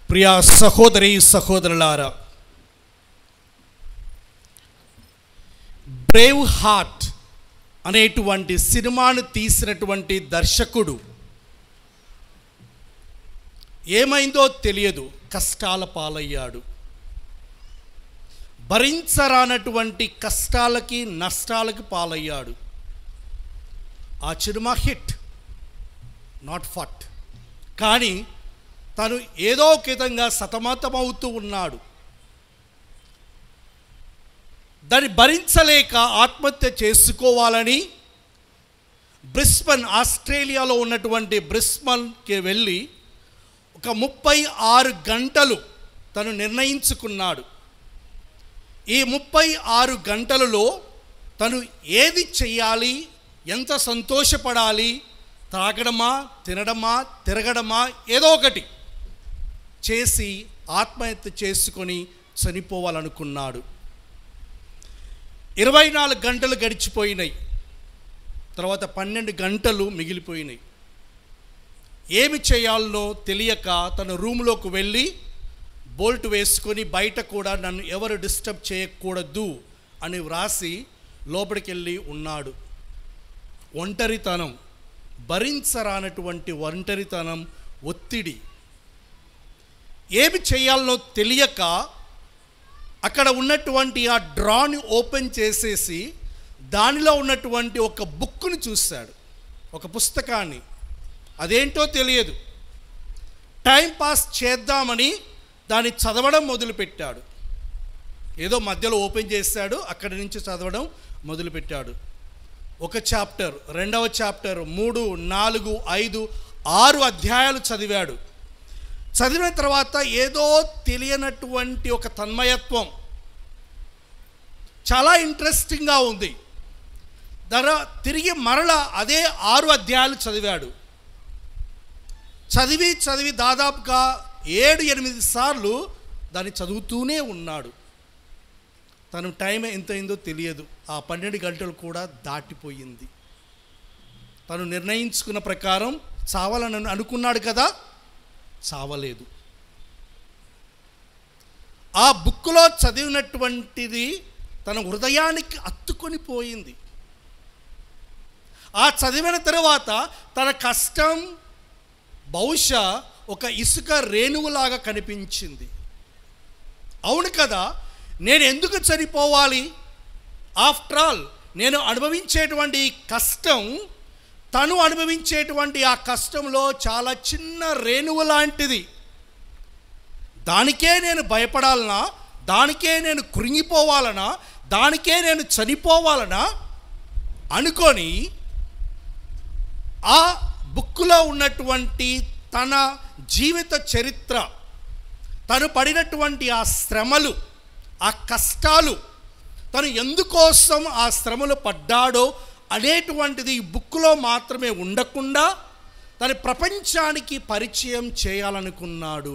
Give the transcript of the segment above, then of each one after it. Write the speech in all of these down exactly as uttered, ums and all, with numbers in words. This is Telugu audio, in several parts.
ప్రియా సహోదరి సహోదరులారా, బ్రేవ్ హార్ట్ అనేటువంటి సినిమాను తీసినటువంటి దర్శకుడు ఏమైందో తెలియదు, కష్టాల పాలయ్యాడు. భరించరానటువంటి కష్టాలకి నష్టాలకి పాలయ్యాడు. ఆ సినిమా హిట్, నాట్ ఫట్, కానీ తను ఏదో ఒక విధంగా సతమతమవుతూ ఉన్నాడు. దాన్ని భరించలేక ఆత్మహత్య చేసుకోవాలని బ్రిస్బన్, ఆస్ట్రేలియాలో ఉన్నటువంటి బ్రిస్బన్కి వెళ్ళి ఒక ముప్పై ఆరు గంటలు తను నిర్ణయించుకున్నాడు. ఈ ముప్పై ఆరు గంటలలో తను ఏది చెయ్యాలి, ఎంత సంతోషపడాలి, తాగడమా, తినడమా, తిరగడమా, ఏదో ఒకటి చేసి ఆత్మహత్య చేసుకొని చనిపోవాలనుకున్నాడు. ఇరవై నాలుగు గంటలు గడిచిపోయినాయి. తర్వాత పన్నెండు గంటలు మిగిలిపోయినాయి. ఏమి చేయాలనో తెలియక తన రూమ్లోకి వెళ్ళి బోల్ట్ వేసుకొని బయట కూడా నన్ను ఎవరు డిస్టర్బ్ చేయకూడదు అని వ్రాసి లోపలికి వెళ్ళి ఉన్నాడు. ఒంటరితనం, భరించరానటువంటి ఒంటరితనం, ఒత్తిడి, ఏమి చేయాలనో తెలియక అక్కడ ఉన్నటువంటి ఆ డ్రాని ఓపెన్ చేసేసి దానిలో ఉన్నటువంటి ఒక బుక్ని చూశాడు, ఒక పుస్తకాన్ని. అదేంటో తెలియదు. టైం పాస్ చేద్దామని దాన్ని చదవడం మొదలుపెట్టాడు. ఏదో మధ్యలో ఓపెన్ చేశాడు, అక్కడి నుంచి చదవడం మొదలుపెట్టాడు. ఒక చాప్టర్, రెండవ చాప్టర్, మూడు, నాలుగు, ఐదు, ఆరు అధ్యాయాలు చదివాడు. చదివిన తర్వాత ఏదో తెలియనటువంటి ఒక తన్మయత్వం, చాలా ఇంట్రెస్టింగ్గా ఉంది. ధర తిరిగి మరలా అదే ఆరు అధ్యాయాలు చదివాడు. చదివి చదివి దాదాపుగా ఏడు ఎనిమిది సార్లు దాన్ని చదువుతూనే ఉన్నాడు. తను టైం ఎంత అయిందో తెలియదు. ఆ పన్నెండు గంటలు కూడా దాటిపోయింది. తను నిర్ణయించుకున్న ప్రకారం చావాలని అనుకున్నాడు కదా, చావలేదు. ఆ బుక్లో చదివినటువంటిది తన హృదయానికి అత్తుకొని పోయింది. ఆ చదివిన తర్వాత తన కష్టం బహుశా ఒక ఇసుక రేణువులాగా కనిపించింది. అవును కదా, నేను ఎందుకు చనిపోవాలి? ఆఫ్టర్ ఆల్ నేను అనుభవించేటువంటి కష్టం, తను అనుభవించేటువంటి ఆ కష్టంలో చాలా చిన్న రేణువు లాంటిది. దానికే నేను భయపడాలనా? దానికే నేను కృంగిపోవాలనా? దానికే నేను చనిపోవాలనా అనుకొని ఆ బుక్లో ఉన్నటువంటి తన జీవిత చరిత్ర, తను పడినటువంటి ఆ శ్రమలు, ఆ కష్టాలు, తను ఎందుకోసం ఆ శ్రమలు పడ్డాడో అనేటువంటిది ఈ బుక్లో మాత్రమే ఉండకుండా తను ప్రపంచానికి పరిచయం చేయాలనుకున్నాడు.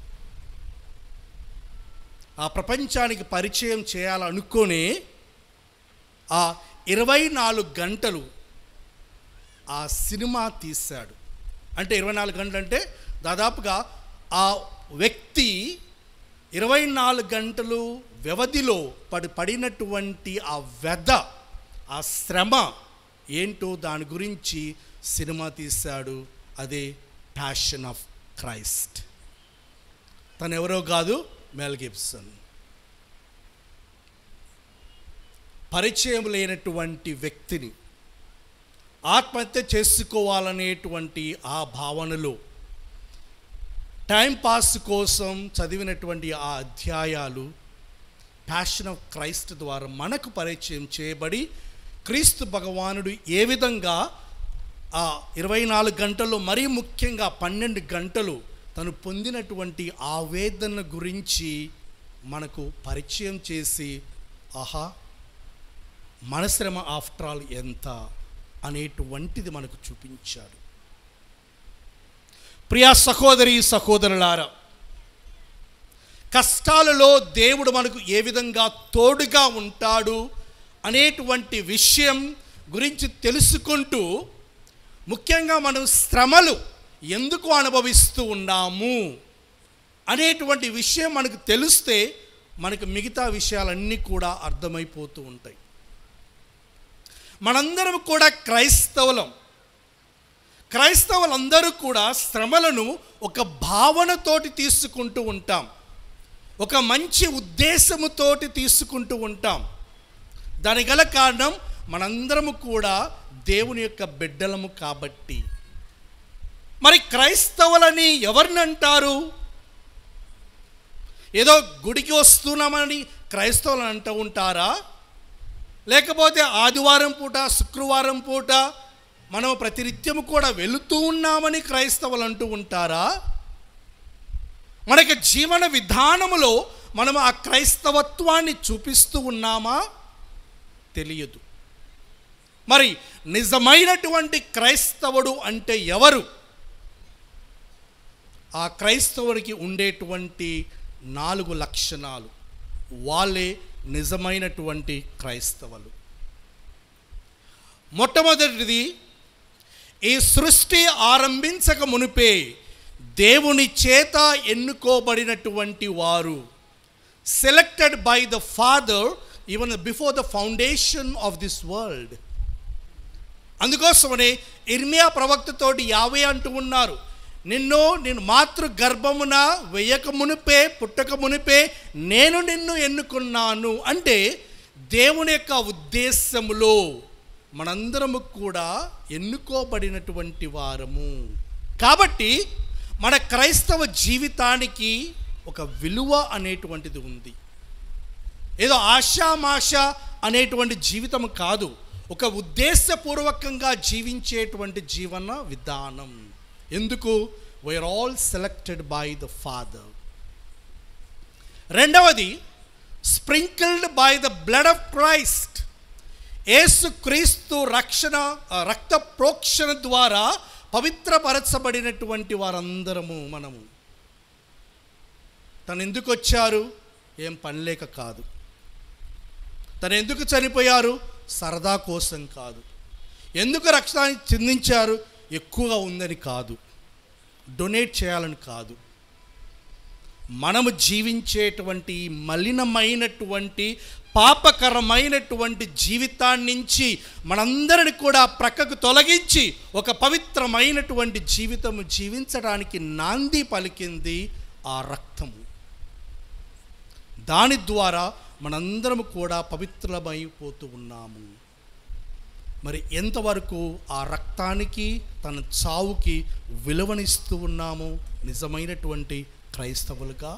ఆ ప్రపంచానికి పరిచయం చేయాలనుకునే ఆ ఇరవై నాలుగు గంటలు ఆ సినిమా తీశాడు. అంటే ఇరవై నాలుగు గంటలు అంటే దాదాపుగా ఆ వ్యక్తి ఇరవై నాలుగు గంటలు వ్యవధిలో పడి పడినటువంటి ఆ వ్యధ, ఆ శ్రమ ఏంటో దాని గురించి సినిమా తీశాడు. అదే ప్యాషన్ ఆఫ్ క్రైస్ట్. తను ఎవరో కాదు, మెల్ గిబ్సన్. పరిచయం లేనటువంటి వ్యక్తిని ఆత్మహత్య చేసుకోవాలనేటువంటి ఆ భావనలో టైంపాస్ కోసం చదివినటువంటి ఆ అధ్యాయాలు ప్యాషన్ ఆఫ్ క్రైస్ట్ ద్వారా మనకు పరిచయం చేయబడి, క్రీస్తు భగవానుడు ఏ విధంగా ఆ ఇరవై నాలుగు గంటల్లో, మరీ ముఖ్యంగా పన్నెండు గంటలు తను పొందినటువంటి ఆవేదన గురించి మనకు పరిచయం చేసి, ఆహా మన శ్రమ ఆఫ్టర్ ఆల్ ఎంత అనేటువంటిది మనకు చూపించాడు. ప్రియా సహోదరి సహోదరులారా, కష్టాలలో దేవుడు మనకు ఏ విధంగా తోడుగా ఉంటాడు అనేటువంటి విషయం గురించి తెలుసుకుంటూ, ముఖ్యంగా మనం శ్రమలు ఎందుకు అనుభవిస్తూ ఉన్నాము అనేటువంటి విషయం మనకు తెలిస్తే మనకు మిగతా విషయాలన్నీ కూడా అర్థమైపోతూ ఉంటాయి. మనందరం కూడా క్రైస్తవులం. క్రైస్తవులందరూ కూడా శ్రమలను ఒక భావనతోటి తీసుకుంటూ ఉంటాం, ఒక మంచి ఉద్దేశముతోటి తీసుకుంటూ ఉంటాం. దానికి గల కారణం మనందరము కూడా దేవుని యొక్క బిడ్డలము కాబట్టి. మరి క్రైస్తవులని ఎవరిని అంటారు? ఏదో గుడికి వస్తున్నామని క్రైస్తవులు అంటూ ఉంటారా? లేకపోతే ఆదివారం పూట శుక్రవారం పూట మనం ప్రతినిత్యము కూడా వెళుతూ ఉన్నామని క్రైస్తవులు అంటూ ఉంటారా? మనకి జీవన విధానములో మనం ఆ క్రైస్తవత్వాన్ని చూపిస్తూ ఉన్నామా? తెలియదు. మరి నిజమైనటువంటి క్రైస్తవుడు అంటే ఎవరు? ఆ క్రైస్తవుడికి ఉండేటువంటి నాలుగు లక్షణాలు, వాళ్ళే నిజమైనటువంటి క్రైస్తవులు. మొట్టమొదటిది, ఈ సృష్టి ఆరంభించక మునిపే దేవుని చేత ఎన్నుకోబడినటువంటి వారు, selected by the Father even before the foundation of this world. అందుకోసమనే ఇర్మియా ప్రవక్తతోటి యావే అంటూ ఉన్నారు, నిన్ను నేను మాతృ గర్భమున వేయక మునిపే పుట్టక మునిపే నేను నిన్ను ఎన్నుకున్నాను. అంటే దేవుని యొక్క ఉద్దేశములో మనందరము కూడా ఎన్నుకోబడినటువంటి వారము. కాబట్టి మన క్రైస్తవ జీవితానికి ఒక విలువ అనేటువంటిది ఉంది. ఏదో ఆషామాష అనేటువంటి జీవితం కాదు, ఒక ఉద్దేశపూర్వకంగా జీవించేటువంటి జీవన విధానం. ఎందుకు? We are all selected by the Father. రెండవది, sprinkled by the blood of Christ. యేసు క్రీస్తు రక్షణ రక్త ప్రోక్షణ ద్వారా పవిత్రపరచబడినటువంటి వారందరము మనము. తను ఎందుకు వచ్చారు? ఏం పనిలేక కాదు. తను ఎందుకు చనిపోయారు? సరదా కోసం కాదు. ఎందుకు రక్షణ చెందించారు? ఎక్కువగా ఉందని కాదు, డొనేట్ చేయాలని కాదు. మనము జీవించేటువంటి మలినమైనటువంటి పాపకరమైనటువంటి జీవితాన్ని నుంచి మనందరిని కూడా ప్రక్కకు తొలగించి ఒక పవిత్రమైనటువంటి జీవితము జీవించడానికి నాంది పలికింది ఆ రక్తము. దాని ద్వారా మనందరము కూడా పవిత్రమైపోతూ ఉన్నాము. మరి ఎంతవరకు ఆ రక్తానికి, తన చావుకి విలువనిస్తూ ఉన్నాము నిజమైనటువంటి క్రైస్తవులుగా?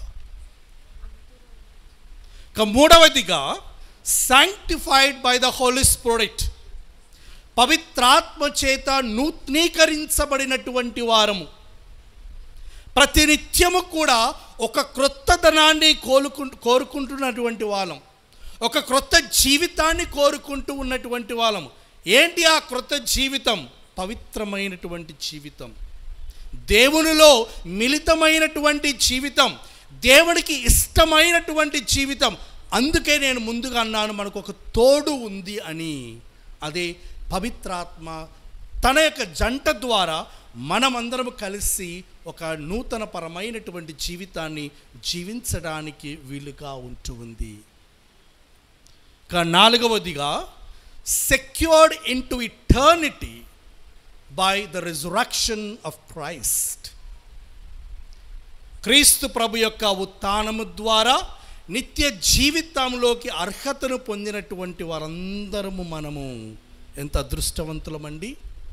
ఇక మూడవదిగా, sanctified by the Holy Spirit. పవిత్రాత్మ చేత నూతనీకరించబడినటువంటి వారము. ప్రతినిత్యము కూడా ఒక క్రొత్తదనాన్ని కోరుకు కోరుకుంటున్నటువంటి వాళ్ళం, ఒక క్రొత్త జీవితాన్ని కోరుకుంటూ ఉన్నటువంటి వాళ్ళము. ఏంటి ఆ క్రొత్త జీవితం? పవిత్రమైనటువంటి జీవితం, దేవునిలో మిళితమైనటువంటి జీవితం, దేవునికి ఇష్టమైనటువంటి జీవితం. అందుకే నేను ముందుగా అన్నాను, మనకు ఒక తోడు ఉంది అని. అదే పవిత్రాత్మ తన యొక్క జంట ద్వారా మనమందరం కలిసి ఒక నూతన పరమైనటువంటి జీవితాన్ని జీవించడానికి వీలుగా ఉంటుంది. ఇక నాలుగవదిగా, secured into eternity by the resurrection of Christ. క్రీస్తు ప్రభు యొక్క ఉత్థానము ద్వారా నిత్య జీవితంలోకి అర్హతను పొందినటువంటి వారందరము మనము. ఎంత అదృష్టవంతులమండి!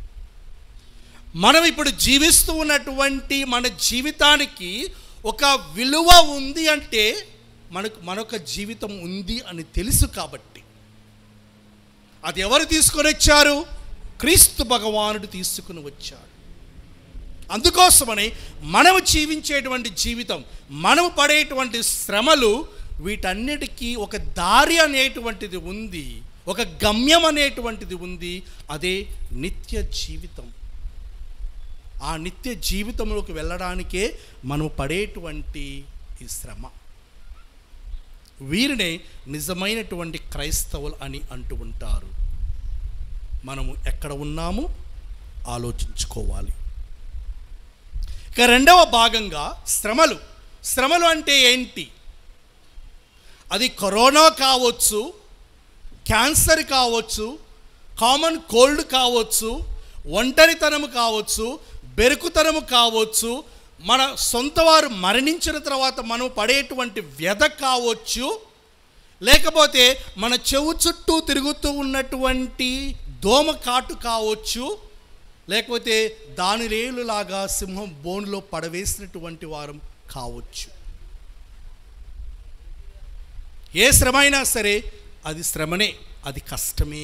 మనం ఇప్పుడు జీవిస్తూ ఉన్నటువంటి మన జీవితానికి ఒక విలువ ఉంది అంటే మనకు మనొక జీవితం ఉంది అని తెలుసు. కాబట్టి అది ఎవరు తీసుకొని వచ్చారు? క్రీస్తు భగవానుడు తీసుకుని వచ్చాడు. అందుకోసమని మనము జీవించేటువంటి జీవితం, మనము పడేటువంటి శ్రమలు, వీటన్నిటికీ ఒక దారి అనేటువంటిది ఉంది, ఒక గమ్యం అనేటువంటిది ఉంది. అదే నిత్య జీవితం. ఆ నిత్య జీవితంలోకి వెళ్ళడానికే మనం పడేటువంటి ఈ శ్రమ. వీరినే నిజమైనటువంటి క్రైస్తవులు అని అంటూ ఉంటారు. మనము ఎక్కడ ఉన్నాము ఆలోచించుకోవాలి. ఇక రెండవ భాగంగా, శ్రమలు శ్రమలు అంటే ఏంటి? అది కరోనా కావచ్చు, క్యాన్సర్ కావచ్చు, కామన్ కోల్డ్ కావచ్చు, ఒంటరితనము కావచ్చు, బెరుకుతనము కావచ్చు, మన సొంత వారు మరణించిన తర్వాత మనం పడేటువంటి వ్యధ కావచ్చు, లేకపోతే మన చెవు చుట్టూ తిరుగుతూ ఉన్నటువంటి దోమ కాటు కావచ్చు, లేకపోతే దానిరేలులాగా సింహం బోన్లో పడవేసినటువంటి వారం కావచ్చు. ఏ శ్రమ అయినా సరే అది శ్రమనే, అది కష్టమే.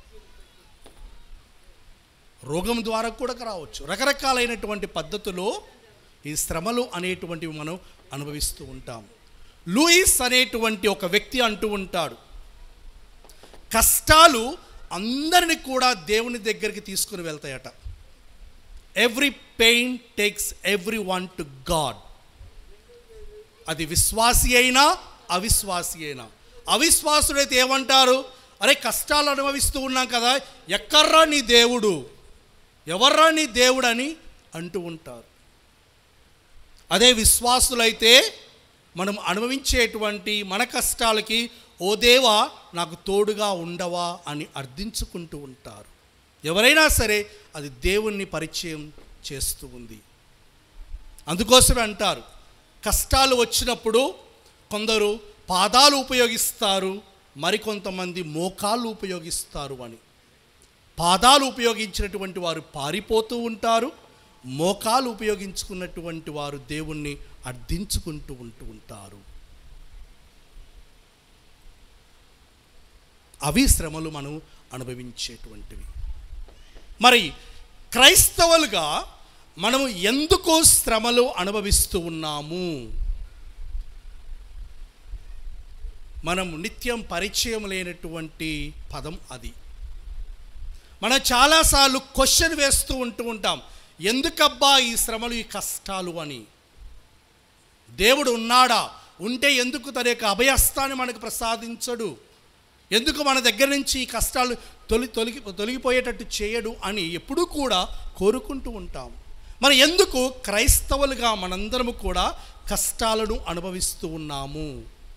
రోగం ద్వారా కూడా రావచ్చు. రకరకాలైనటువంటి పద్ధతిలో ఈ శ్రమలు అనేటువంటివి మనం అనుభవిస్తూ ఉంటాం. లూయిస్ అనేటువంటి ఒక వ్యక్తి అంటూ ఉంటాడు, కష్టాలు అందరిని కూడా దేవుని దగ్గరికి తీసుకుని వెళ్తాయట. Every pain takes everyone to God. అది విశ్వాసి అయినా అవిశ్వాసి అయినా. అవిశ్వాసుడైతే ఏమంటారు? అరే కష్టాలు అనుభవిస్తూ ఉన్నాం కదా, ఎక్కడ్రా నీ దేవుడు, ఎవర్రా నీ దేవుడు అని అంటూ ఉంటారు. అదే విశ్వాసులైతే మనం అనుభవించేటువంటి మన కష్టాలకి ఓ దేవా నాకు తోడుగా ఉండవా అని అర్థించుకుంటూ ఉంటారు. ఎవరైనా సరే అది దేవుణ్ణి పరిచయం చేస్తూ ఉంది. అందుకోసమే అంటారు, కష్టాలు వచ్చినప్పుడు కొందరు పాదాలు ఉపయోగిస్తారు, మరికొంతమంది మోకాళ్ళు ఉపయోగిస్తారు అని. పాదాలు ఉపయోగించినటువంటి వారు పారిపోతూ ఉంటారు, మోకాలు ఉపయోగించుకున్నటువంటి వారు దేవుణ్ణి అర్థించుకుంటూ ఉంటూ ఉంటారు. అవి శ్రమలు మనం అనుభవించేటువంటివి. మరి క్రైస్తవులుగా మనము ఎందుకు శ్రమలు అనుభవిస్తూ ఉన్నాము? మనం నిత్యం పరిచయం లేనటువంటి పదం అది. మనం చాలాసార్లు క్వశ్చన్ వేస్తూ ఉంటూ ఉంటాం, ఎందుకబ్బా ఈ శ్రమలు, ఈ కష్టాలు అని. దేవుడు ఉన్నాడా? ఉంటే ఎందుకు తన యొక్క అభయస్థాన్ని మనకు ప్రసాదించడు? ఎందుకు మన దగ్గర నుంచి ఈ కష్టాలు తొలి తొలగి తొలగిపోయేటట్టు చేయడు అని ఎప్పుడూ కూడా కోరుకుంటూ ఉంటాం. మరి ఎందుకు క్రైస్తవులుగా మనందరము కూడా కష్టాలను అనుభవిస్తూ ఉన్నాము?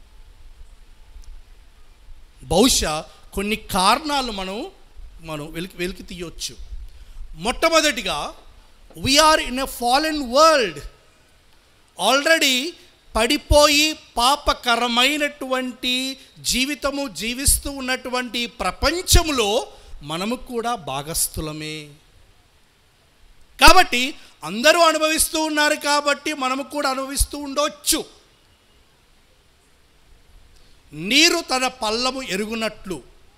బహుశా కొన్ని కారణాలు మనం మనం వెలికి వెలికి తీయొచ్చు. మొట్టమొదటిగా, we are in a fallen world. Already పడిపోయి పాపకరమైనటువంటి జీవితము జీవిస్తూ ఉన్నటువంటి ప్రపంచంలో మనము కూడా భాగస్థులమే. కాబట్టి అందరూ అనుభవిస్తూ ఉన్నారు కాబట్టి మనము కూడా అనుభవిస్తూ ఉండవచ్చు. నీరు తన పల్లము ఎరుగునట్లు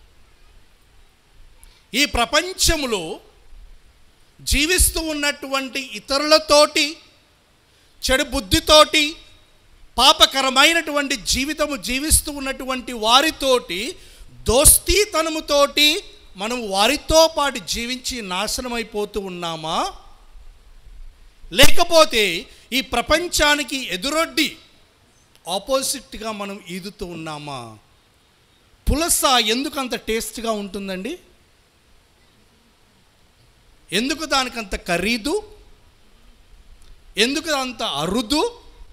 ఈ ప్రపంచంలో జీవిస్తూ ఉన్నటువంటి ఇతరులతోటి, చెడు బుద్ధితోటి, పాపకరమైనటువంటి జీవితము జీవిస్తూ ఉన్నటువంటి వారితోటి, దోస్తీతనముతోటి మనం వారితో పాటు జీవించి నాశనమైపోతూ ఉన్నామా? లేకపోతే ఈ ప్రపంచానికి ఎదురొడ్డి ఆపోజిట్గా మనం ఈదుతూ ఉన్నామా? పులస ఎందుకు అంత టేస్ట్గా ఉంటుందండి? ఎందుకు దానికి అంత ఖరీదు? ఎందుకు అంత అరుదు?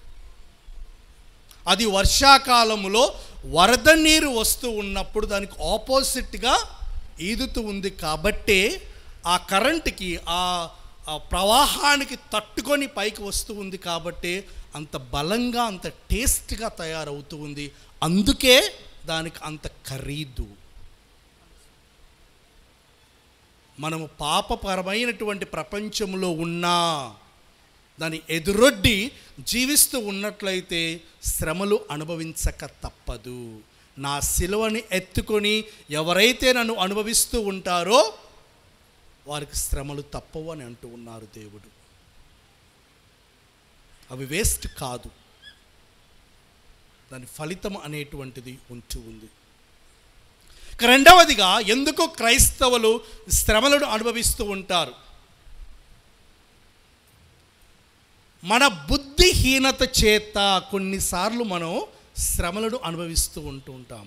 అది వర్షాకాలంలో వరద నీరు వస్తూ ఉన్నప్పుడు దానికి ఆపోజిట్గా ఈదుతూ ఉంది కాబట్టే ఆ కరెంటుకి, ఆ ప్రవాహానికి తట్టుకొని పైకి వస్తూ ఉంది కాబట్టి అంత బలంగా, అంత టేస్ట్గా తయారవుతూ ఉంది. అందుకే దానికి అంత ఖరీదు. మనము పాపపరమైనటువంటి ప్రపంచంలో ఉన్నా దాన్ని ఎదురొడ్డి జీవిస్తూ ఉన్నట్లయితే శ్రమలు అనుభవించక తప్పదు. నా సిలువని ఎత్తుకొని ఎవరైతే నన్ను అనుభవిస్తూ ఉంటారో వారికి శ్రమలు తప్పవు అని అంటూ ఉన్నారు దేవుడు. అవి వేస్ట్ కాదు, దాని ఫలితం అనేటువంటిది ఉంటూ ఉంది. రెండవదిగా, ఎందుకు క్రైస్తవులు శ్రమలను అనుభవిస్తూ ఉంటారు? మన బుద్ధిహీనత చేత కొన్నిసార్లు మనం శ్రమలను అనుభవిస్తూ ఉంటూ ఉంటాం.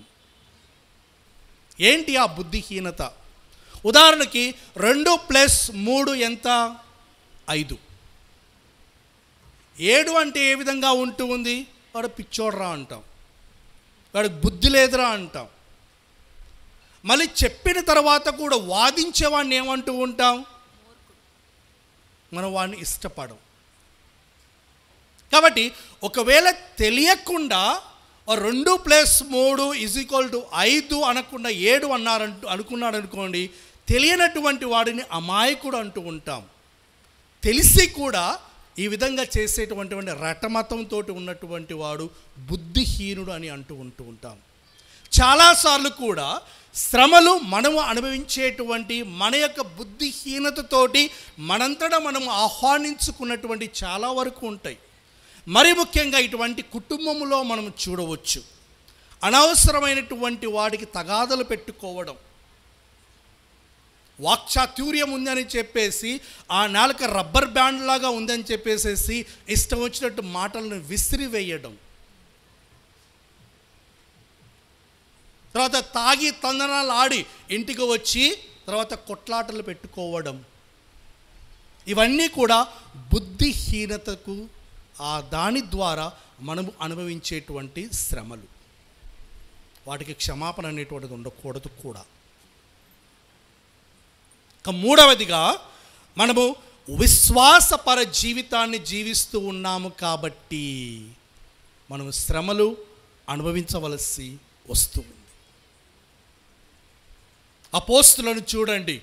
ఏంటి ఆ బుద్ధిహీనత? ఉదాహరణకి రెండు ప్లస్ మూడు ఎంత? ఐదు. ఏడు అంటే ఏ విధంగా ఉంటూ ఉంది? వాడు పిచ్చోడ్రా అంటాం, వాడికి బుద్ధి లేదురా అంటాం. మళ్ళీ చెప్పిన తర్వాత కూడా వాదించేవాడిని ఏమంటూ ఉంటాం? మనం వాడిని ఇష్టపడం. కాబట్టి ఒకవేళ తెలియకుండా రెండు ప్లస్ మూడు ఈజ్ ఈక్వల్ టు ఐదు అనకుండా ఏడు అన్నారంటూ అనుకున్నాడు అనుకోండి, తెలియనటువంటి వాడిని అమాయకుడు అంటూ ఉంటాం. తెలిసి కూడా ఈ విధంగా చేసేటువంటి రటమతంతో ఉన్నటువంటి వాడు బుద్ధిహీనుడు అని అంటూ ఉంటూ ఉంటాం. చాలాసార్లు కూడా శ్రమలు మనము అనుభవించేటువంటి మన యొక్క బుద్ధిహీనతతోటి మనంతటా మనము ఆహ్వానించుకున్నటువంటి చాలా వరకు ఉంటాయి. మరి ముఖ్యంగా ఇటువంటి కుటుంబంలో మనం చూడవచ్చు. అనవసరమైనటువంటి వాడికి తగాదలు పెట్టుకోవడం, వాక్చాతుర్యం ఉందని చెప్పేసి ఆ నాలుక రబ్బర్ బ్యాండ్ లాగా ఉందని చెప్పేసేసి ఇష్టం వచ్చినట్టు మాటలను విసిరివేయడం, తర్వాత తాగి తందనాలు ఆడి ఇంటికి వచ్చి తర్వాత కొట్లాటలు పెట్టుకోవడం, ఇవన్నీ కూడా బుద్ధిహీనతకు ఆ దాని ద్వారా మనము అనుభవించేటువంటి శ్రమలు. వాటికి క్షమాపణ అనేటువంటిది ఉండకూడదు కూడా. ఇక మూడవదిగా మనము విశ్వాసపర జీవితాన్ని జీవిస్తూ ఉన్నాము కాబట్టి మనము శ్రమలు అనుభవించవలసి వస్తుంది. అపోస్తులను చూడండి,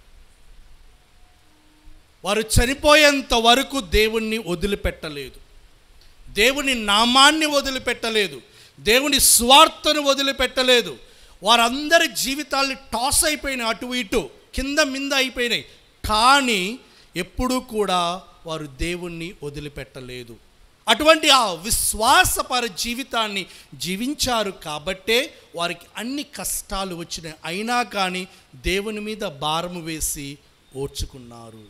వారు చనిపోయేంత వరకు దేవుణ్ణి వదిలిపెట్టలేదు, దేవుని నామాన్ని వదిలిపెట్టలేదు, దేవుని స్వార్థను వదిలిపెట్టలేదు. వారందరి జీవితాల్ని టాస్ అయిపోయినాయి, అటు ఇటు కింద మింద అయిపోయినాయి. కానీ ఎప్పుడూ కూడా వారు దేవుణ్ణి వదిలిపెట్టలేదు. అటువంటి ఆ విశ్వాసపర జీవితాన్ని జీవించారు కాబట్టే వారికి అన్ని కష్టాలు వచ్చినాయి. అయినా కానీ దేవుని మీద భారము వేసి ఓర్చుకున్నారు.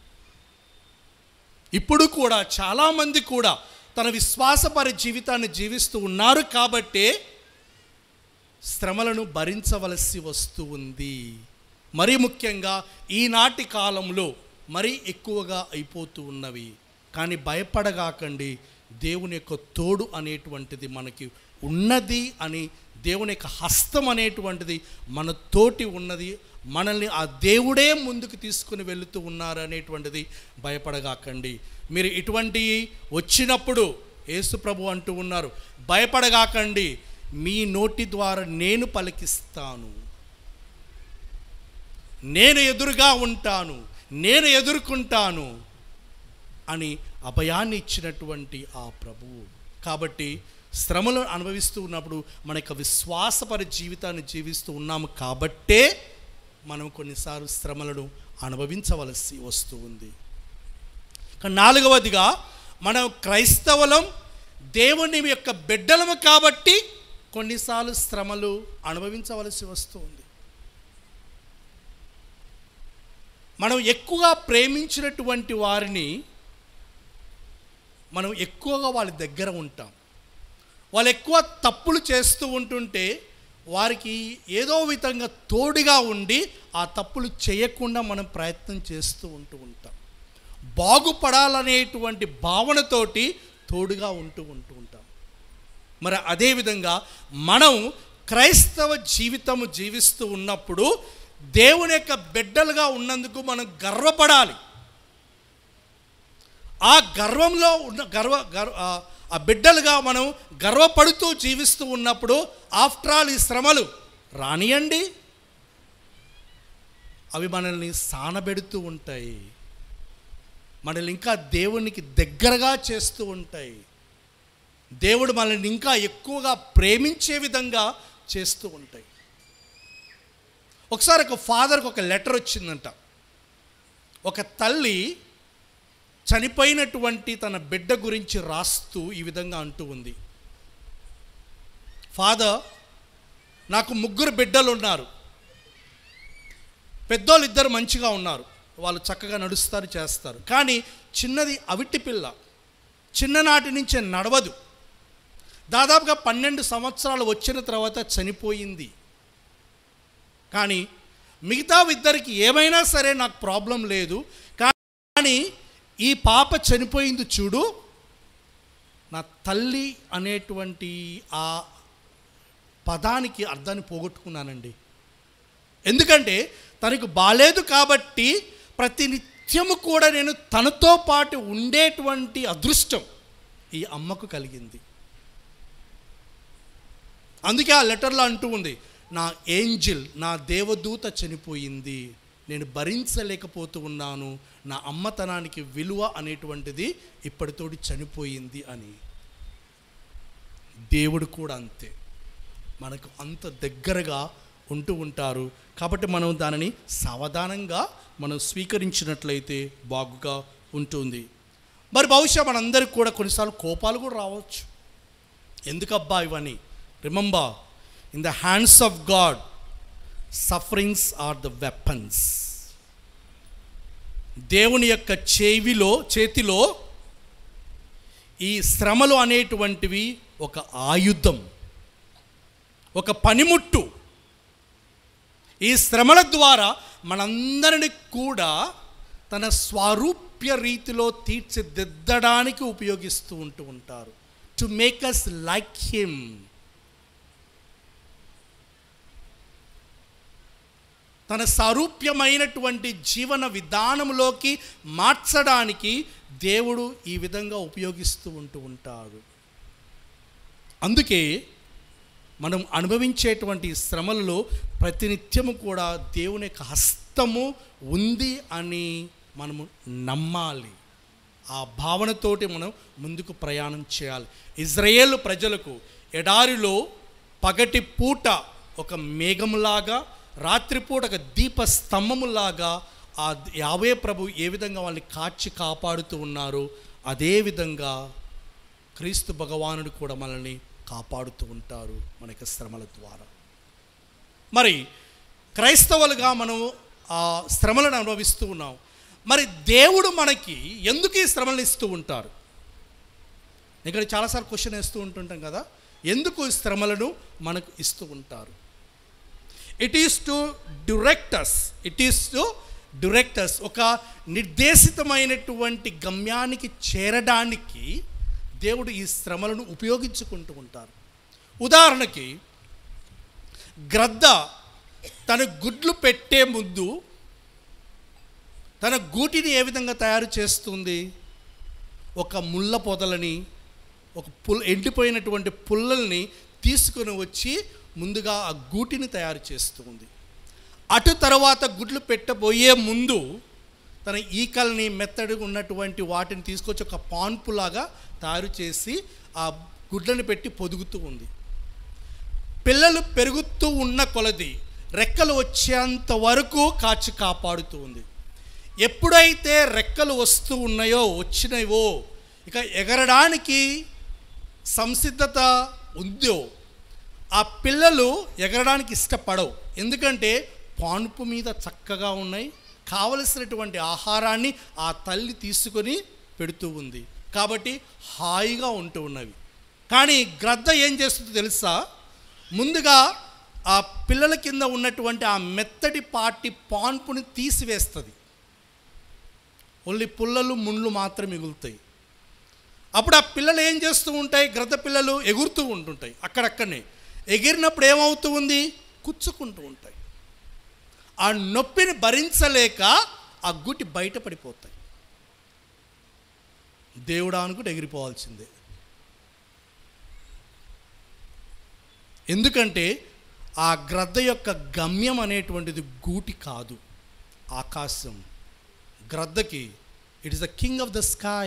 ఇప్పుడు కూడా చాలామంది కూడా తన విశ్వాసపర జీవితాన్ని జీవిస్తూ ఉన్నారు కాబట్టే శ్రమలను భరించవలసి వస్తూ ఉంది. మరీ ముఖ్యంగా ఈనాటి కాలంలో మరీ ఎక్కువగా అయిపోతూ ఉన్నవి. కానీ భయపడగాకండి, దేవుని యొక్క తోడు అనేటువంటిది మనకి ఉన్నది అని, దేవుని యొక్క హస్తం అనేటువంటిది మన తోటి ఉన్నది, మనల్ని ఆ దేవుడే ముందుకు తీసుకుని వెళుతూ ఉన్నారు అనేటువంటిది భయపడగాకండి. మీరు ఇటువంటి వచ్చినప్పుడు యేసు ప్రభు అంటూ ఉన్నారు, భయపడగాకండి, మీ నోటి ద్వారా నేను పలికిస్తాను, నేను ఎదురుగా ఉంటాను, నేను ఎదుర్కొంటాను అని అభయాన్ని ఇచ్చినటువంటి ఆ ప్రభువు. కాబట్టి శ్రమలను అనుభవిస్తూ ఉన్నప్పుడు మన యొక్క విశ్వాసపర జీవితాన్ని జీవిస్తూ ఉన్నాము కాబట్టే మనం కొన్నిసార్లు శ్రమలను అనుభవించవలసి వస్తూ ఉంది. నాలుగవదిగా మనం క్రైస్తవులం, దేవుని యొక్క బిడ్డలము కాబట్టి కొన్నిసార్లు శ్రమలు అనుభవించవలసి వస్తూ ఉంది. మనం ఎక్కువగా ప్రేమించినటువంటి వారిని మనం ఎక్కువగా వాళ్ళ దగ్గర ఉంటాం. వాళ్ళు ఎక్కువ తప్పులు చేస్తూ ఉంటుంటే వారికి ఏదో విధంగా తోడుగా ఉండి ఆ తప్పులు చేయకుండా మనం ప్రయత్నం చేస్తూ ఉంటూ ఉంటాం. బాగుపడాలనేటువంటి భావనతోటి తోడుగా ఉంటూ ఉంటూ ఉంటాం. మరి అదేవిధంగా మనం క్రైస్తవ జీవితము జీవిస్తూ ఉన్నప్పుడు దేవుని యొక్క బిడ్డలుగా ఉన్నందుకు మనం గర్వపడాలి. ఆ గర్వంలో ఉన్న గర్వ గర్వ ఆ బిడ్డలుగా మనం గర్వపడుతూ జీవిస్తూ ఉన్నప్పుడు ఆఫ్టర్ ఆల్ ఈ శ్రమలు రానియండి, అవి మనల్ని సానబెడుతూ ఉంటాయి, మనల్ని ఇంకా దేవునికి దగ్గరగా చేస్తూ ఉంటాయి, దేవుడు మనల్ని ఇంకా ఎక్కువగా ప్రేమించే విధంగా చేస్తూ ఉంటాయి. ఒకసారి ఒక ఫాదర్కి ఒక లెటర్ వచ్చిందంట. ఒక తల్లి చనిపోయినటువంటి తన బిడ్డ గురించి రాస్తూ ఈ విధంగా అంటూ ఉంది, ఫాదర్, నాకు ముగ్గురు బిడ్డలు ఉన్నారు. పెద్దోళ్ళు ఇద్దరు మంచిగా ఉన్నారు, వాళ్ళు చక్కగా నడుస్తారు చేస్తారు. కానీ చిన్నది అవిటి పిల్ల, చిన్ననాటి నుంచే నడవదు. దాదాపుగా పన్నెండు సంవత్సరాలు వచ్చిన తర్వాత చనిపోయింది. కానీ మిగతా ఇద్దరికి ఏమైనా సరే నాకు ప్రాబ్లం లేదు, కానీ ఈ పాప చనిపోయింది చూడు, నా తల్లి అనేటువంటి ఆ పదానికి అర్థాన్ని పోగొట్టుకున్నానండి. ఎందుకంటే తనకు బాలేదు కాబట్టి ప్రతి నిత్యము కూడా నేను తనతో పాటు ఉండేటువంటి అదృష్టం ఈ అమ్మకు కలిగింది. అందుకే ఆ లెటర్లో అంటూ ఉంది, నా ఏంజిల్, నా దేవదూత చనిపోయింది, నేను భరించలేకపోతూ ఉన్నాను, నా అమ్మతనానికి విలువ అనేటువంటిది ఇప్పటితోటి చనిపోయింది అని. దేవుడు కూడా అంతే, మనకు అంత దగ్గరగా ఉంటూ ఉంటారు. కాబట్టి మనం దానిని సావధానంగా మనం స్వీకరించినట్లయితే బాగుగా ఉంటుంది. మరి బహుశా మనందరికి కూడా కొన్నిసార్లు కోపాలు కూడా రావచ్చు. ఎందుకబ్బా ఇవన్నీ? Remember, in the hands of God sufferings are the weapons. దేవుని యొక్క చెవిలో చేతిలో ఈ శ్రమలు అనేటువంటివి ఒక ఆయుధం, ఒక పనిముట్టు. ఈ శ్రమల ద్వారా మనందరిని కూడా తన స్వరూప్య రీతిలో తీర్చిదిద్దడానికి ఉపయోగిస్తూ ఉంటూ ఉంటారు. To make us like him. తన సారూప్యమైనటువంటి జీవన విధానంలోకి మార్చడానికి దేవుడు ఈ విధంగా ఉపయోగిస్తూ ఉంటూ ఉంటాడు. అందుకే మనం అనుభవించేటువంటి శ్రమలలో ప్రతినిత్యము కూడా దేవుని యొక్క హస్తము ఉంది అని మనము నమ్మాలి. ఆ భావనతోటి మనం ముందుకు ప్రయాణం చేయాలి. ఇజ్రాయేలు ప్రజలకు ఎడారిలో పగటి పూట ఒక మేఘములాగా, రాత్రిపూట ఒక దీప స్తంభములాగా ఆ యావే ప్రభు ఏ విధంగా వాళ్ళని కాచి కాపాడుతూ ఉన్నారో అదేవిధంగా క్రీస్తు భగవానుడు కూడా మనల్ని కాపాడుతూ ఉంటారు మన యొక్క శ్రమల ద్వారా. మరి క్రైస్తవులుగా మనం ఆ శ్రమలను అనుభవిస్తూ ఉన్నాం. మరి దేవుడు మనకి ఎందుకు ఈ శ్రమలను ఇస్తూ ఉంటారు? ఇక్కడ చాలాసార్లు క్వశ్చన్ వేస్తూ ఉంటుంటాం కదా, ఎందుకు ఈ శ్రమలను మనకు ఇస్తూ ఉంటారు? It is to direct us, it is to direct us. ఒక నిర్దేశితమైనటువంటి గమ్యానికి చేరడానికి దేవుడు ఈ శ్రమలను ఉపయోగించుకుంటూ ఉంటారు. ఉదాహరణకి గ్రద్ద తన గుడ్లు పెట్టే ముందు తన గూటిని ఏ విధంగా తయారు చేస్తుంది? ఒక ముళ్ళ పొదలని, ఒక పుల్ ఎండిపోయినటువంటి పుల్లల్ని తీసుకొని వచ్చి ముందుగా ఆ గూటిని తయారు చేస్తుంది. అటు తర్వాత గుడ్లు పెట్టబోయే ముందు తన ఈకల్ని, మెత్తడి ఉన్నటువంటి వాటిని తీసుకొచ్చి ఒక పాన్పులాగా తయారు చేసి ఆ గుడ్లను పెట్టి పొదుగుతూ ఉంది. పిల్లలు పెరుగుతూ ఉన్న కొలది రెక్కలు వచ్చేంత వరకు కాచి కాపాడుతూ ఉంది. ఎప్పుడైతే రెక్కలు వస్తూ ఉన్నాయో, వచ్చినాయో, ఇక ఎగరడానికి సంసిద్ధత ఉందో, ఆ పిల్లలు ఎగరడానికి ఇష్టపడవు. ఎందుకంటే పాన్పు మీద చక్కగా ఉన్నాయి, కావలసినటువంటి ఆహారాన్ని ఆ తల్లి తీసుకొని పెడుతూ ఉంది కాబట్టి హాయిగా ఉంటూ ఉన్నవి. కానీ గ్రద్ద ఏం చేస్తుందో తెలుసా? ముందుగా ఆ పిల్లల కింద ఉన్నటువంటి ఆ మెత్తటి పాటి పాన్పుని తీసివేస్తుంది. ఓన్లీ పుల్లలు, ముండ్లు మాత్రం మిగులుతాయి. అప్పుడు ఆ పిల్లలు ఏం చేస్తూ ఉంటాయి? గ్రద్ద పిల్లలు ఎగురుతూ ఉంటుంటాయి. అక్కడక్కడనే ఎగిరినప్పుడు ఏమవుతూ ఉంది? కుచ్చుకుంటూ ఉంటాయి. ఆ నొప్పిని భరించలేక ఆ గుటి బయటపడిపోతాయి. దేవుడా అనుకుంటే ఎగిరిపోవాల్సిందే. ఎందుకంటే ఆ గ్రద్ద యొక్క గమ్యం అనేటువంటిది గూటి కాదు, ఆకాశం. గ్రద్దకి it is the king of the sky,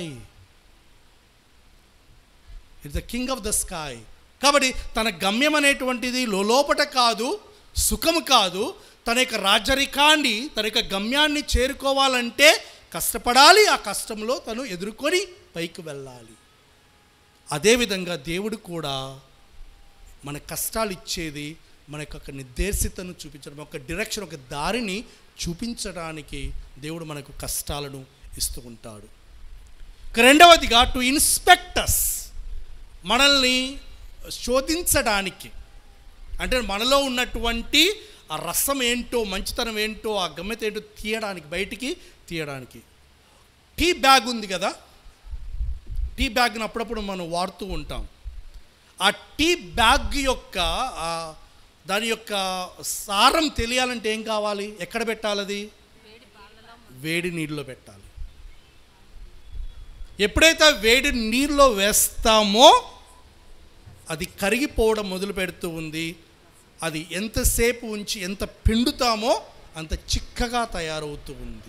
it's the king of the sky. కాబట్టి తన గమ్యం అనేటువంటిది లోపట కాదు, సుఖము కాదు. తన యొక్క రాజరికాన్ని, తన యొక్క గమ్యాన్ని చేరుకోవాలంటే కష్టపడాలి. ఆ కష్టంలో తను ఎదుర్కొని పైకి వెళ్ళాలి. అదేవిధంగా దేవుడు కూడా మన కష్టాలు ఇచ్చేది మనకు ఒక నిర్దేశితను చూపించడం, ఒక డైరెక్షన్, ఒక దారిని చూపించడానికి దేవుడు మనకు కష్టాలను ఇస్తూ ఉంటాడు. రెండవదిగా టు ఇన్స్పెక్ట్ us, మనల్ని శోధించడానికి. అంటే మనలో ఉన్నటువంటి ఆ రసం ఏంటో, మంచితనం ఏంటో, ఆ గమ్యత ఏంటో తీయడానికి, బయటికి తీయడానికి. టీ బ్యాగ్ ఉంది కదా, టీ బ్యాగ్ని అప్పుడప్పుడు మనం వాడుతూ ఉంటాం. ఆ టీ బ్యాగ్ యొక్క దాని యొక్క సారం తెలియాలంటే ఏం కావాలి? ఎక్కడ పెట్టాలి? అది వేడి నీళ్ళలో పెట్టాలి. ఎప్పుడైతే వేడి నీళ్ళలో వేస్తామో అది కరిగిపోవడం మొదలు పెడుతూ ఉంది. అది ఎంతసేపు ఉంచి ఎంత పిండుతామో అంత చిక్కగా తయారవుతూ ఉంది.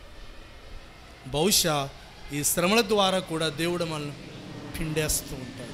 బహుశా ఈ శ్రమల ద్వారా కూడా దేవుడు మనల్ని పిండేస్తూ ఉంటాడు.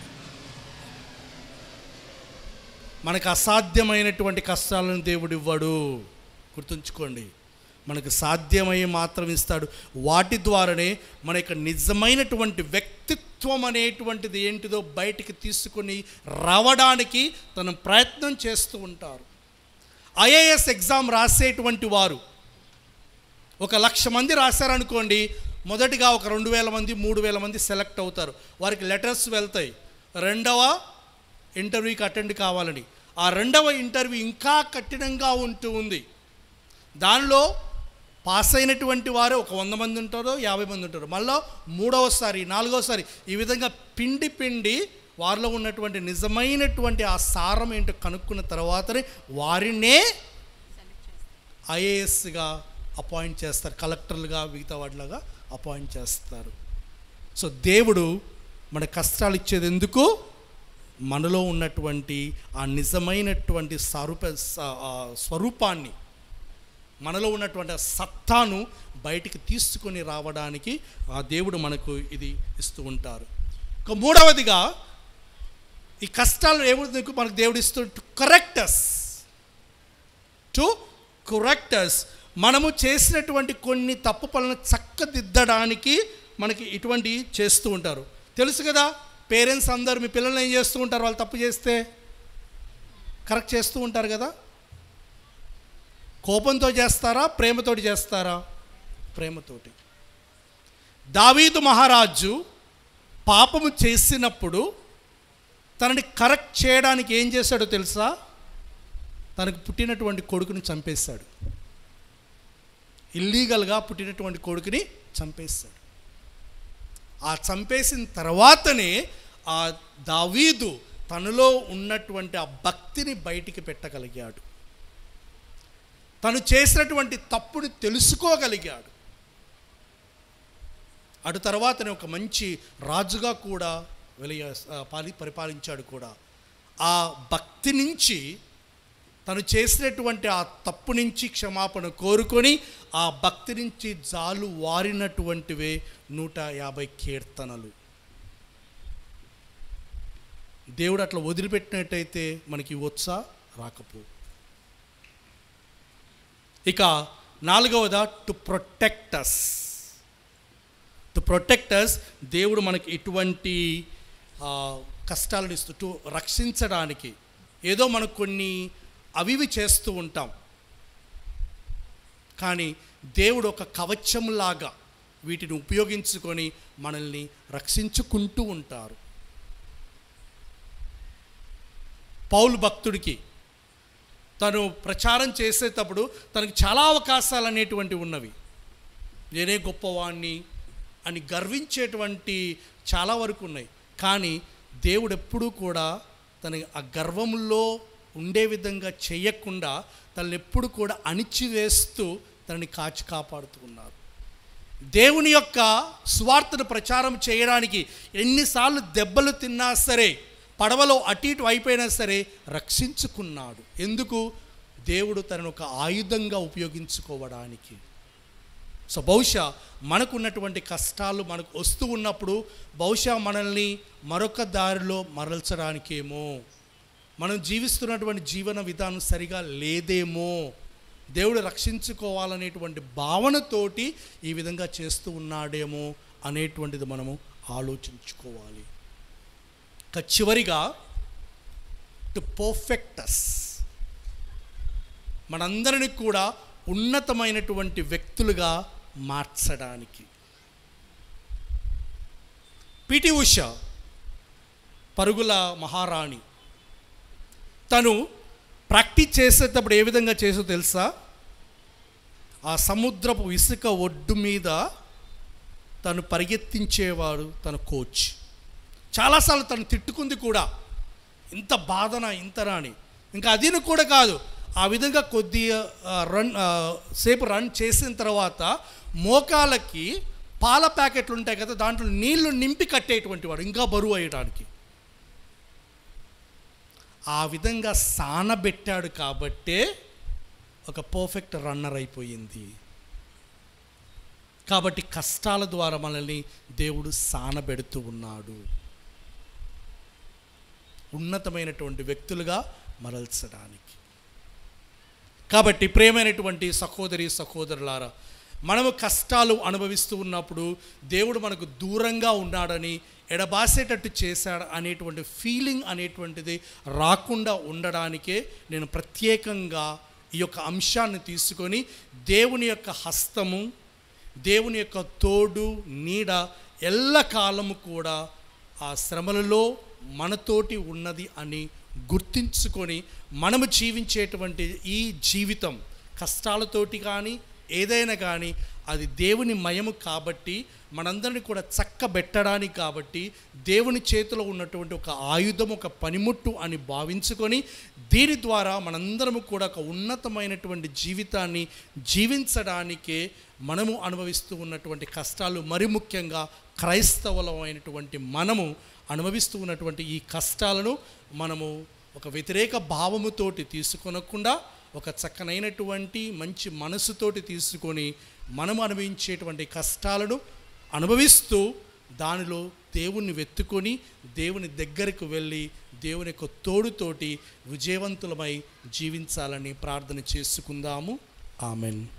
మనకు అసాధ్యమైనటువంటి కష్టాలను దేవుడు ఇవ్వడు, గుర్తుంచుకోండి. మనకు సాధ్యమై మాత్రం ఇస్తాడు. వాటి ద్వారానే మన యొక్క నిజమైనటువంటి వ్యక్తిత్వం అనేటువంటిది ఏంటిదో బయటికి తీసుకొని రావడానికి తను ప్రయత్నం చేస్తూ ఉంటారు. ఐఏఎస్ ఎగ్జామ్ రాసేటువంటి వారు ఒక లక్ష మంది రాశారనుకోండి, మొదటిగా ఒక రెండు వేల మంది మూడు వేల మంది సెలెక్ట్ అవుతారు. వారికి లెటర్స్ వెళ్తాయి రెండవ ఇంటర్వ్యూకి అటెండ్ కావాలని. ఆ రెండవ ఇంటర్వ్యూ ఇంకా కఠినంగా ఉంటూ ఉంది. దానిలో పాస్ అయినటువంటి వారు ఒక వంద మంది ఉంటారో యాభై మంది ఉంటారు. మళ్ళీ మూడవసారి నాలుగవసారి ఈ విధంగా పిండి పిండి వారిలో ఉన్నటువంటి నిజమైనటువంటి ఆ సారం ఏంటో కనుక్కున్న తర్వాతనే వారినే ఐఏఎస్గా అపాయింట్ చేస్తారు, కలెక్టర్లుగా మిగతా వాటిలాగా అపాయింట్ చేస్తారు. సో దేవుడు మన కష్టాలు ఇచ్చేది ఎందుకు? మనలో ఉన్నటువంటి ఆ నిజమైనటువంటి స్వరూప స్వరూపాన్ని మనలో ఉన్నటువంటి సత్తాను బయటికి తీసుకొని రావడానికి ఆ దేవుడు మనకు ఇది ఇస్తూ ఉంటారు. ఇక మూడవదిగా ఈ కష్టాలు ఏమిటి మనకు దేవుడు ఇస్తూ to correct us, to correct us. మనము చేసినటువంటి కొన్ని తప్పు పనులను చక్కదిద్దడానికి మనకి ఇటువంటి చేస్తూ ఉంటారు. తెలుసు కదా, పేరెంట్స్ అందరూ మీ పిల్లల్ని ఏం చేస్తూ ఉంటారు? వాళ్ళు తప్పు చేస్తే కరెక్ట్ చేస్తూ ఉంటారు కదా. కోపంతో చేస్తారా, ప్రేమతోటి చేస్తారా? ప్రేమతోటి. దావీదు మహారాజు పాపము చేసినప్పుడు తనని కరెక్ట్ చేయడానికి ఏం చేశాడో తెలుసా? తనకు పుట్టినటువంటి కొడుకుని చంపేశాడు. ఇల్లీగల్గా పుట్టినటువంటి కొడుకుని చంపేశాడు. ఆ చంపేసిన తర్వాతనే ఆ దావీదు తనలో ఉన్నటువంటి ఆ భక్తిని బయటికి పెట్టగలిగాడు. తను చేసినటువంటి తప్పుని తెలుసుకోగలిగాడు. అటు తర్వాతనే ఒక మంచి రాజుగా కూడా వెలియ పాలి పరిపాలించాడు కూడా. ఆ భక్తి నుంచి తను చేసినటువంటి ఆ తప్పు నుంచి క్షమాపణ కోరుకొని ఆ భక్తి నుంచి జాలు వారినటువంటివే నూట యాభై కీర్తనలు. దేవుడు అట్లా వదిలిపెట్టినట్టయితే మనకి వచ్చా రాకపో. ఇక నాలుగవదా to protect us. To protect us, దేవుడు మనకి ఇటువంటి కష్టాలను ఇస్తూ టు రక్షించడానికి. ఏదో మనకు కొన్ని అవివి చేస్తూ ఉంటాం, కానీ దేవుడు ఒక కవచంలాగా వీటిని ఉపయోగించుకొని మనల్ని రక్షించుకుంటూ ఉంటారు. పౌలు భక్తుడికి తను ప్రచారం చేసేటప్పుడు తనకు చాలా అవకాశాలు అనేటువంటివి ఉన్నవి. నేనే గొప్పవాణ్ణి అని గర్వించేటువంటి చాలా వరకు ఉన్నాయి. కానీ దేవుడు ఎప్పుడూ కూడా తన ఆ గర్వంలో ఉండే విధంగా చేయకుండా తనని ఎప్పుడు కూడా అణిచివేస్తూ తనని కాచి కాపాడుతూ ఉన్నారు. దేవుని యొక్క సువార్తను ప్రచారం చేయడానికి ఎన్నిసార్లు దెబ్బలు తిన్నా సరే, పడవలో అటు ఇటు అయిపోయినా సరే రక్షించుకున్నాడు. ఎందుకు? దేవుడు తనను ఒక ఆయుధంగా ఉపయోగించుకోవడానికి. సో బహుశా మనకున్నటువంటి కష్టాలు మనకు వస్తూ ఉన్నప్పుడు బహుశా మనల్ని మరొక దారిలో మరల్చడానికేమో, మనం జీవిస్తున్నటువంటి జీవన విధానం సరిగా లేదేమో, దేవుడు రక్షించుకోవాలనేటువంటి భావనతోటి ఈ విధంగా చేస్తూ ఉన్నాడేమో అనేటువంటిది మనము ఆలోచించుకోవాలి. ఇక చివరిగా టు పర్ఫెక్ట్ us, మనందరినీ కూడా ఉన్నతమైనటువంటి వ్యక్తులుగా మార్చడానికి. పిటి ఉష పరుగుల మహారాణి తను ప్రాక్టీస్ చేసేటప్పుడు ఏ విధంగా చేసో తెలుసా? ఆ సముద్రపు ఇసుక ఒడ్డు మీద తను పరిగెత్తించేవాడు తన కోచ్. చాలాసార్లు తను తిట్టుకుంది కూడా, ఇంత బాధన ఇంతనా అని. ఇంకా అదిని కూడా కాదు, ఆ విధంగా కొద్ది రన్ సేపు రన్ చేసిన తర్వాత మోకాలకి పాల ప్యాకెట్లు ఉంటాయి కదా, దాంట్లో నీళ్లు నింపి కట్టేటువంటి వాడు, ఇంకా బరువు అయ్యడానికి. ఆ విధంగా సానబెట్టాడు కాబట్టే ఒక పర్ఫెక్ట్ రన్నర్ అయిపోయింది. కాబట్టి కష్టాల ద్వారా మనల్ని దేవుడు సానబెడుతూ ఉన్నాడు, ఉన్నతమైనటువంటి వ్యక్తులుగా మరల్చడానికి. కాబట్టి ప్రియమైనటువంటి సహోదరి సహోదరులారా, మనము కష్టాలు అనుభవిస్తూ ఉన్నప్పుడు దేవుడు మనకు దూరంగా ఉన్నాడని, ఎడబాసేటట్టు చేశాడు అనేటువంటి ఫీలింగ్ అనేటువంటిది రాకుండా ఉండడానికే నేను ప్రత్యేకంగా ఈ యొక్క అంశాన్ని తీసుకొని దేవుని యొక్క హస్తము, దేవుని యొక్క తోడు నీడ ఎల్లకాలము కూడా ఆ శ్రమలలో మనతోటి ఉన్నది అని గుర్తించుకొని మనము జీవించేటువంటి ఈ జీవితం కష్టాలతోటి కానీ ఏదైనా కానీ అది దేవుని మయము కాబట్టి, మనందరినీ కూడా చక్కబెట్టడానికి కాబట్టి, దేవుని చేతిలో ఉన్నటువంటి ఒక ఆయుధం, ఒక పనిముట్టు అని భావించుకొని దీని ద్వారా మనందరము కూడా ఒక ఉన్నతమైనటువంటి జీవితాన్ని జీవించడానికే మనము అనుభవిస్తూ ఉన్నటువంటి కష్టాలు, మరి ముఖ్యంగా క్రైస్తవులమైనటువంటి మనము అనుభవిస్తూ ఉన్నటువంటి ఈ కష్టాలను మనము ఒక వ్యతిరేక భావముతోటి తీసుకొనకుండా ఒక చక్కనైనటువంటి మంచి మనసుతోటి తీసుకొని మనము అనుభవించేటువంటి కష్టాలను అనుభవిస్తూ దానిలో దేవుణ్ణి వెతుకొని దేవుని దగ్గరకు వెళ్ళి దేవుని యొక్క తోడుతోటి విజయవంతులమై జీవించాలని ప్రార్థన చేసుకుందాము. ఆమెన్.